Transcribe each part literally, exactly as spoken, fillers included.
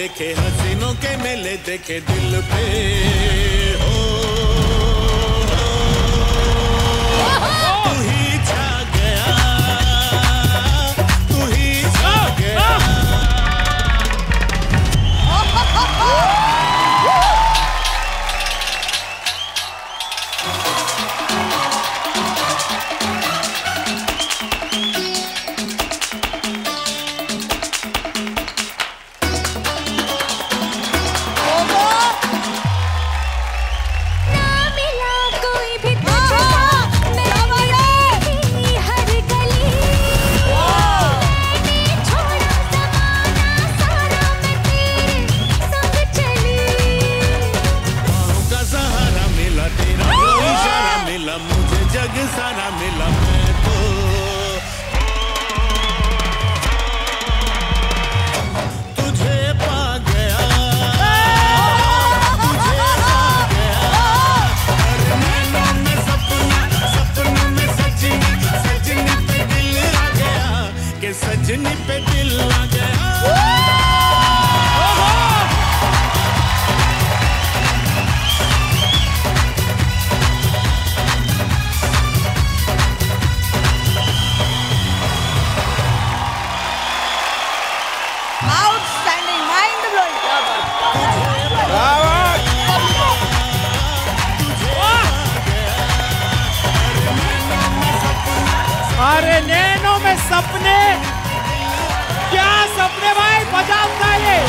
देखे हसीनों के मेले देखे दिल पे हो, तू ही छा गया, तू ही छा गया। मुझे जग सारा मिला, मैं तो तुझे पा गया, तुझे पा गया। अरे नैनों में सपना, सपनों में सजनी, सजनी पे दिल आ गया, कि सजनी पे दिल आ गया। अरे नैनों में सपने, क्या सपने भाई, बजाता ये।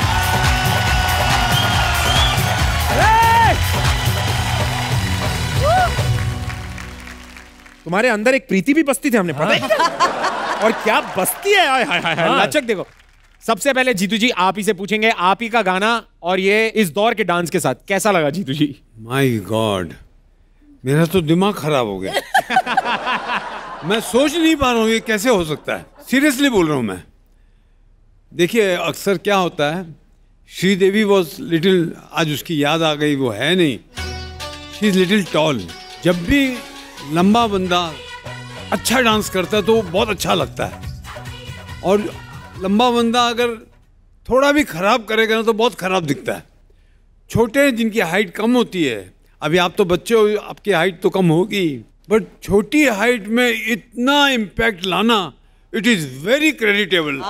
तुम्हारे अंदर एक प्रीति भी बसती थी, हमने पता है। और क्या बसती है, हाय हाय हाय, लचक देखो। सबसे पहले जीतू जी आप ही से पूछेंगे, आप ही का गाना और ये इस दौर के डांस के साथ कैसा लगा जीतू जी? माय गॉड, मेरा तो दिमाग खराब हो गया। मैं सोच नहीं पा रहा हूँ ये कैसे हो सकता है, सीरियसली बोल रहा हूँ मैं। देखिए अक्सर क्या होता है, श्रीदेवी वॉज लिटिल, आज उसकी याद आ गई, वो है नहीं, शी इज लिटिल टॉल। जब भी लंबा बंदा अच्छा डांस करता है तो बहुत अच्छा लगता है, और लंबा बंदा अगर थोड़ा भी खराब करेगा ना तो बहुत खराब दिखता है। छोटे जिनकी हाइट कम होती है, अभी आप तो बच्चे हो, आपकी हाइट तो कम होगी, बट छोटी हाइट में इतना इम्पैक्ट लाना, इट इज वेरी क्रेडिटेबल।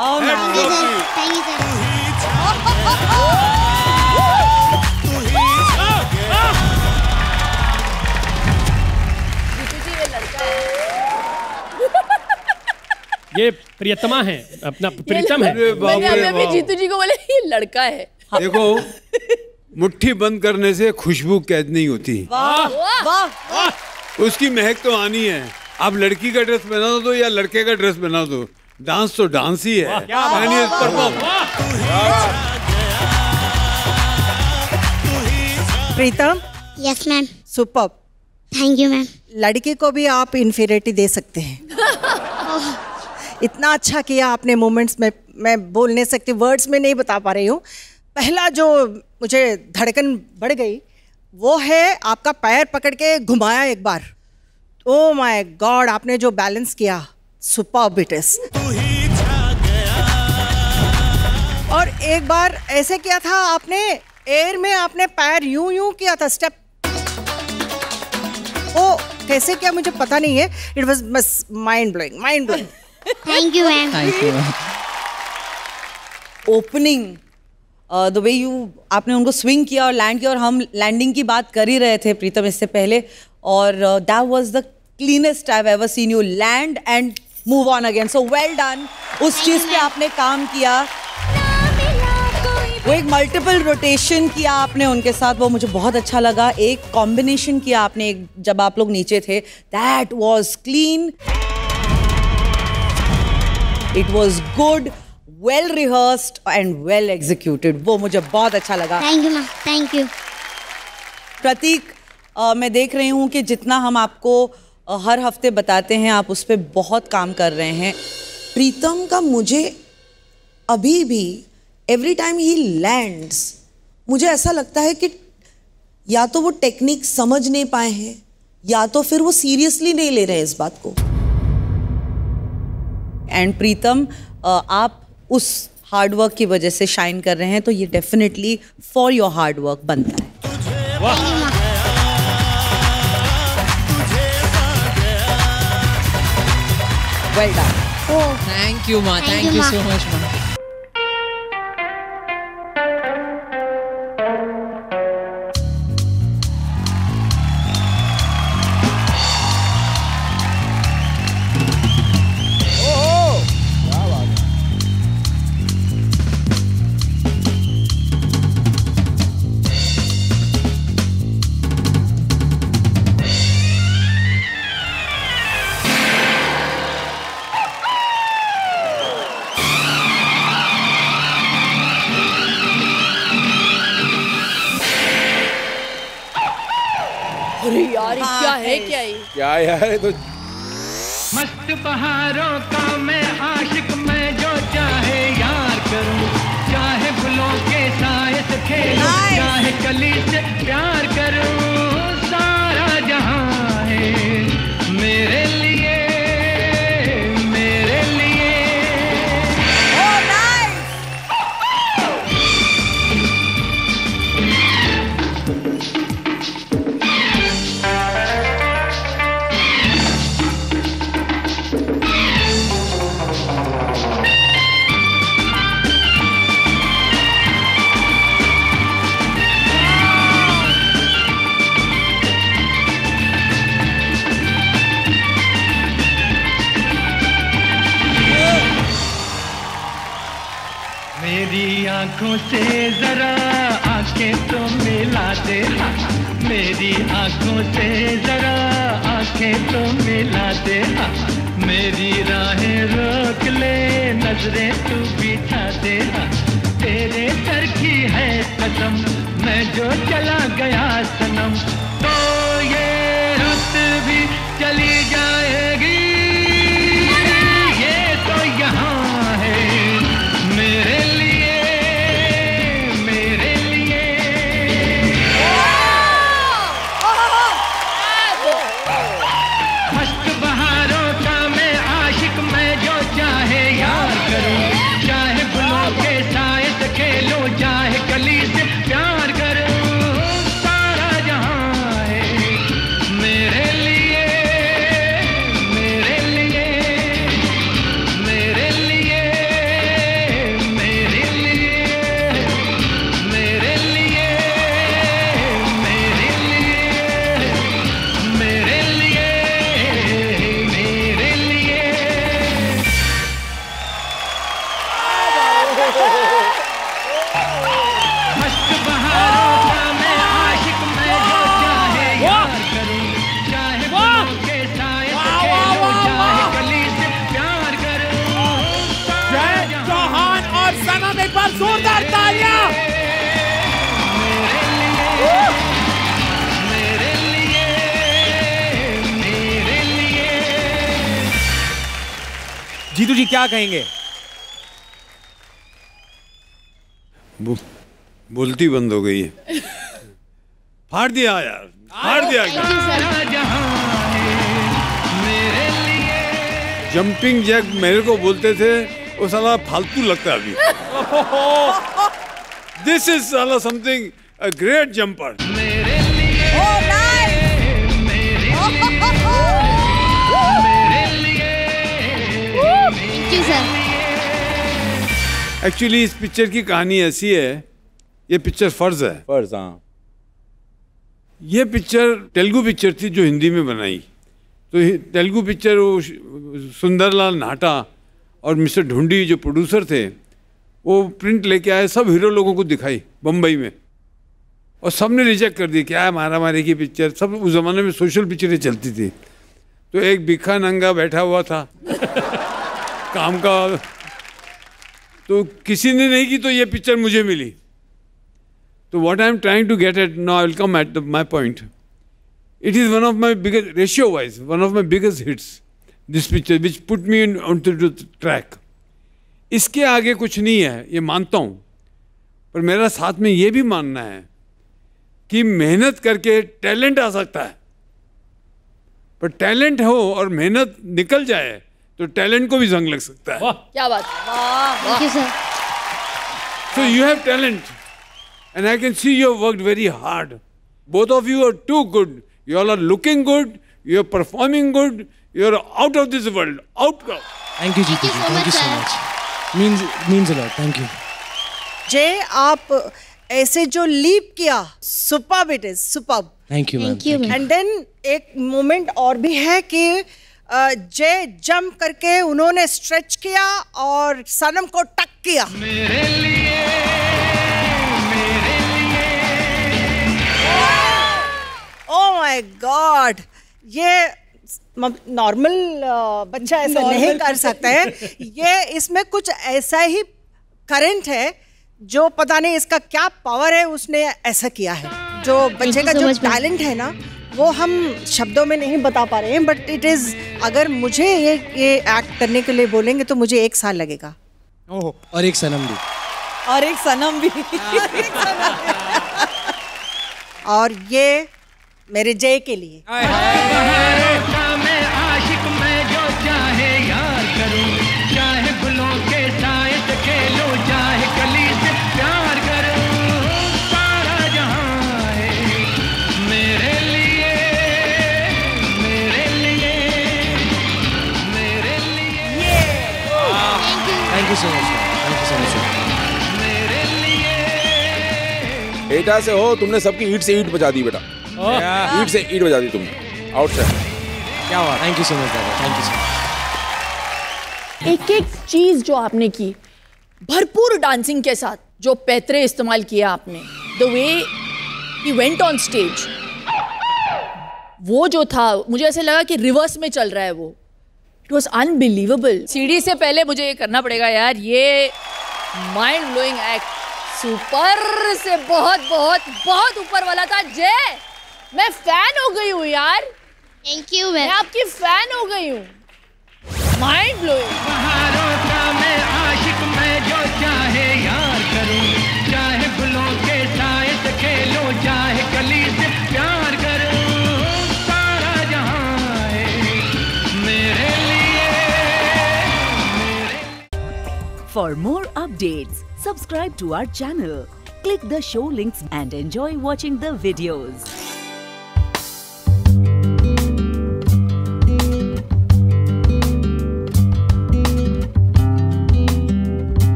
ये प्रियतमा है, अपना प्रीतम है। मैंने अभी जीतू जी को बोले ये लड़का है। देखो मुट्ठी बंद करने से खुशबू कैद नहीं होती। वाह वाह, उसकी महक तो आनी है। आप लड़की का ड्रेस बना दो या लड़के का ड्रेस बना दो, डांस तो डांस ही है। Pritam. Yes ma'am. Super. Thank you ma'am. लड़की को भी आप इन्फीरियरिटी दे सकते हैं। इतना अच्छा किया आपने मोमेंट्स में, मैं बोल नहीं सकती, वर्ड्स में नहीं बता पा रही हूँ। पहला जो मुझे धड़कन बढ़ गई वो है आपका पैर पकड़ के घुमाया एक बार। ओ माय गॉड, आपने जो बैलेंस किया, सुपर्ब इट इज। और एक बार ऐसे किया था आपने, एयर में आपने पैर यूं यूं किया था, स्टेप। ओ कैसे किया मुझे पता नहीं है, इट वाज बस mind blowing, mind blowing. Thank you ma'am. Thank you. Opening the way you, आपने उनको स्विंग किया और लैंड किया, और हम लैंडिंग की बात कर ही रहे थे प्रीतम इससे पहले, और that was the cleanest I have ever seen you land and move on again. So well done, उस चीज पे आपने काम किया। वो एक मल्टीपल रोटेशन किया आपने उनके साथ, वो मुझे बहुत अच्छा लगा। एक कॉम्बिनेशन किया आपने एक, जब आप लोग नीचे थे, that was clean, it was good, well rehearsed and well executed. वो मुझे बहुत अच्छा लगा। Thank you ma'am. Thank you. Prateek, uh, मैं देख रही हूँ कि जितना हम आपको uh, हर हफ्ते बताते हैं, आप उस पर बहुत काम कर रहे हैं। प्रीतम का मुझे अभी भी एवरी टाइम ही लैंड्स, मुझे ऐसा लगता है कि या तो वो टेक्निक समझ नहीं पाए हैं, या तो फिर वो सीरियसली नहीं ले रहे हैं इस बात को। एंड प्रीतम, uh, आप उस हार्ड वर्क की वजह से शाइन कर रहे हैं, तो ये definitely for your hard work बनता है। Well done. Thank you ma'am, Thank thank you, you ma'am. So much माँ। अरे यार ये क्या है क्या ये? क्या यार, ये तो मस्त बहारों का मैं आशिक, मैं जो चाहे यार करूं, चाहे फूलों के साए से खेलूं, चाहे कली से प्यार करूं, सारा जहां है मेरे लिए, मेरे लिए। Oh nice. मेरी आंखों से जरा आंखें तो मिला दे, मेरी आंखों से जरा आंखें तो मिला दे, मेरी राहें रोक ले, नजरें तू बिछा दे, तेरे सर की है कसम, मैं जो चला गया सनम, तो ये रुत भी चली जाएगी, ये तो यहाँ है मेरे लिए, मेरे लिए। मस्त बहारों का मैं आशिक, मैं जो चाहे यार करूं, चाहे फूलों के साए से खेलूं, चाहे कली से प्यार करूं, सारा जहां है मेरे लिए, मेरे लिए, मेरे लिए, मेरे लिए, मेरे लिए, मेरे लिए, मेरे लिए, मेरे लिए। मस्त बहारों का मैं आशिक, मैं जो चाहे यार करूं, चाहे फूलों के साए से खेलूं, चाहे कली से प्यार करूं, सारा जय चौहान और सनम, एक बार जोरदार तालियां। मेरे लिए, मेरे लिए। जीतू जी क्या कहेंगे? बो, बोलती बंद हो गई है। फाड़ दिया यार, फाड़ दिया। सारा जहां है मेरे लिए। जंपिंग जैक मेरे को बोलते थे, वो साला फालतू लगता है अभी। दिस इज साला समथिंग अ ग्रेट जंपर। मेरे लिए, ओह नाइस। मेरे लिए, थैंक यू सर। एक्चुअली इस पिक्चर की कहानी ऐसी है, ये पिक्चर फर्ज है। फर्ज, हाँ। ये पिक्चर तेलुगु पिक्चर थी जो हिंदी में बनाई, तो ये तेलुगु पिक्चर वो सुंदरलाल नाटा और मिस्टर ढूंढी जो प्रोड्यूसर थे, वो प्रिंट लेके आए, सब हीरो लोगों को दिखाई बम्बई में, और सबने रिजेक्ट कर दी, क्या है मारा मारी की पिक्चर। सब उस ज़माने में सोशल पिक्चरें चलती थी, तो एक भिखा नंगा बैठा हुआ था काम का, तो किसी ने नहीं की, तो ये पिक्चर मुझे मिली। तो what I am trying to get at now, I will come at my point, it is one of my biggest, ratio wise one of my biggest hits, this picture which put me in on to track. इसके आगे कुछ नहीं है, ये मानता हूँ, पर मेरा साथ में ये भी मानना है कि मेहनत करके टैलेंट आ सकता है, पर टैलेंट हो और मेहनत निकल जाए तो टैलेंट को भी जंग लग सकता है। क्या बात। Thank you sir. So you have talent, and I can see you have worked very hard. Both of you are too good. You all are looking good. You are performing good. You are out of this world. Out. Thank you, Jeetu ji. Thank you so much. Means means a lot. Thank you. जय, आप ऐसे जो leap किया, superb it is, superb. Thank you, ma'am. Thank you, ma'am. And then एक moment और भी है कि अ, जय जंप करके उन्होंने स्ट्रेच किया और सनम को टक किया. मेरे लिए मेरे लिए ओह माय गॉड, ये नॉर्मल बच्चा ऐसा नहीं कर सकता है. ये इसमें कुछ ऐसा ही करंट है जो पता नहीं इसका क्या पावर है, उसने ऐसा किया है. जो बच्चे का so जो much, ma'am. टैलेंट है ना, वो हम शब्दों में नहीं बता पा रहे हैं, बट इट इज, अगर मुझे ये ये एक्ट करने के लिए बोलेंगे तो मुझे एक साल लगेगा. ओह, और एक सनम भी. और एक सनम भी. और ये मेरे जय के लिए. बहारों का मैं आशिक, मैं जो चाहे यार करूं, चाहे गुलों के साए से खेलूं, चाहे कली से प्यार करूं, सारा जहां है मेरे लिए, मेरे लिए, मेरे लिए. Thank you so much. Thank you so much. मेरे लिए. बेटा से हो, तुमने सबकी ईट से ईट बजा दी बेटा. ईट से ईट बजा दी तुमने. आउटसाइड. क्या हुआ? Thank you so much, दादा. Thank you so much. एक एक चीज जो आपने की, भरपूर डांसिंग के साथ, जो पैतरे इस्तेमाल किया आपने, the way he went on stage, वो जो था, मुझे ऐसे लगा कि रिवर्स में चल रहा है वो. It was unbelievable. सीढ़ी से पहले मुझे ये करना पड़ेगा यार, ये माइंड ब्लोइंग एक्ट सुपर से बहुत बहुत बहुत ऊपर वाला था. जय, मैं फैन हो गई हूँ यार. Thank you, मैं ma'am. आपकी फैन हो गई हूँ. Mind blowing. बहारों का मैं आशिक, मैं जो चाहे यार करूं, चाहे गुलों के साए से खेलूं, चाहे कली से प्यार करूं, सारा जहां है मेरे लिए, मेरे. For more updates, subscribe to our channel, click the show links and enjoy watching the videos.